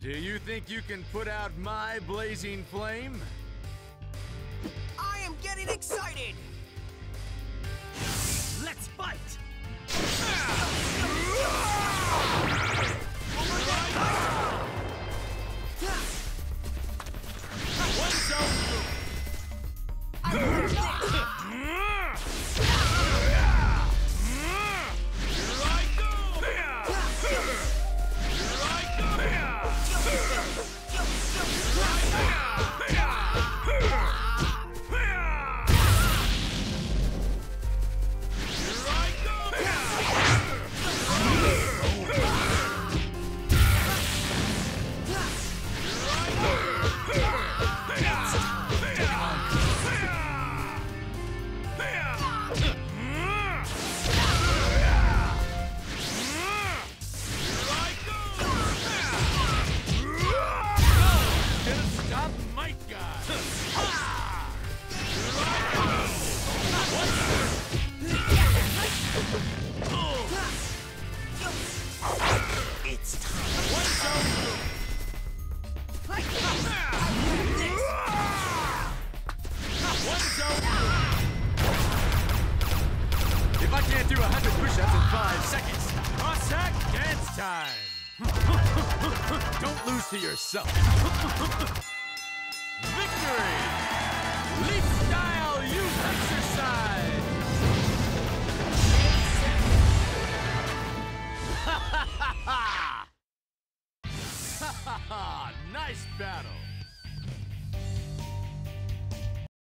Do you think you can put out my blazing flame? I am getting excited! Let's fight! One zone move. If I can't do 100 push-ups in 5 seconds, Cossack dance time! Don't lose to yourself. Victory! Leap style youth exercise! Ha ha ha ha! Ha ha ha! Nice battle!